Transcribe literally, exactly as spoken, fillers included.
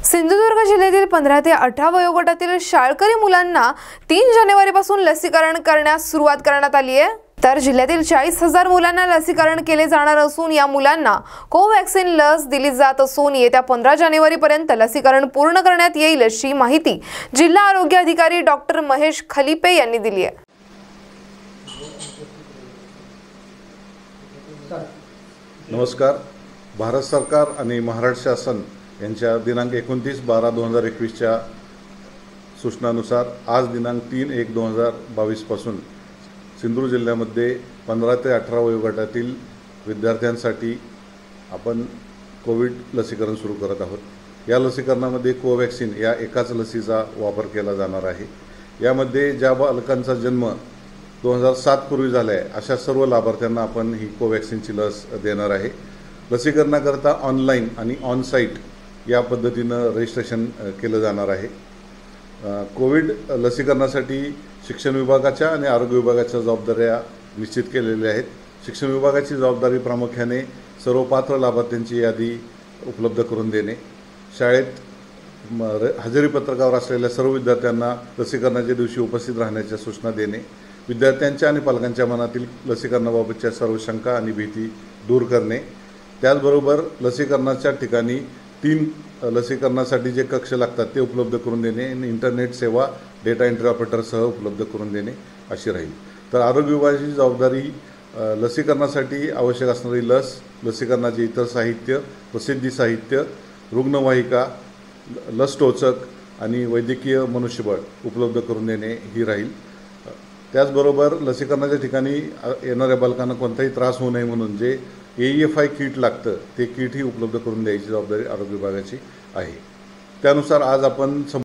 सिंधुदुर्ग जिल्ह्यातील पंधरा ते अठरा वयोगटातील शाळकरी मुलांना तीन जानेवारीपासून लसीकरण करण्यास सुरुवात करण्यात आली आहे। तर जिल्ह्यातील चाळीस हजार मुलांना लसीकरण केले जाणार असून या मुलांना कोवॅक्सिन लस दिली जात असून येत्या पंधरा जानेवारी पर्यंत लसीकरण पूर्ण करण्यात येईल अशी माहिती जिल्हा आरोग्य अधिकारी डॉक्टर महेश खलिपे यांनी दिली आहे। नमस्कार। भारत सरकार आणि महाराष्ट्र शासन यांच्या दिनांक एकोणतीस बारा दोन हजार एकवीसच्या सूचनानुसार आज दिनांक तीन एक दोन हजार बावीस पासून सिंधुदुर्ग जिल्ह्यामध्ये पंधरा ते अठरा वयोगटातील विद्यार्थ्यांसाठी आपण कोविड लसीकरण सुरू करत आहोत। या लसीकरणामध्ये कोवॅक्सिन या एकाच लसीचा वापर केला जाणार आहे। यामध्ये ज्या बालकांचा जन्म दोन हजार सात पूर्वी झाला आहे अशा सर्व लाभार्थ्यांना आपण ही कोवॅक्सिनची लस देणार आहे। लसीकरणाकरता ऑनलाईन आणि ऑन साईट या पद्धतीनं रजिस्ट्रेशन केलं जाणार आहे। कोविड लसीकरणासाठी शिक्षण विभागाच्या आणि आरोग्य विभागाच्या जबाबदाऱ्या निश्चित केलेल्या आहेत। शिक्षण विभागाची जबाबदारी प्रामुख्याने सर्व पात्र लाभार्थ्यांची यादी उपलब्ध करून देणे, शाळेत हजेरी पत्रकावर असलेल्या सर्व विद्यार्थ्यांना लसीकरणाच्या दिवशी उपस्थित राहण्याच्या सूचना देणे, विद्यार्थ्यांच्या आणि पालकांच्या मनातील लसीकरणाबाबतच्या सर्व शंका आणि भीती दूर करणे, त्याचबरोबर लसीकरणाच्या ठिकाणी तीन लसीकरणासाठी जे कक्ष लागतात ते उपलब्ध करून देणे आणि इंटरनेट सेवा डेटा एंट्री ऑपरेटरसह उपलब्ध करून देणे अशी राहील। तर आरोग्य विभागाची जबाबदारी लसीकरणासाठी आवश्यक असणारी लस, लसीकरणाचे इतर साहित्य, प्रसिद्धी साहित्य, रुग्णवाहिका, लस टोचक आणि वैद्यकीय मनुष्यबळ उपलब्ध करून देणे ही राहील। त्याचबरोबर लसीकरणाच्या ठिकाणी येणाऱ्या बालकांना कोणताही त्रास होऊ नये म्हणून जे A E F I kit लागतं ते किटही उपलब्ध करून द्यायची जबाबदारी आरोग्य विभागाची आहे। त्यानुसार आज आपण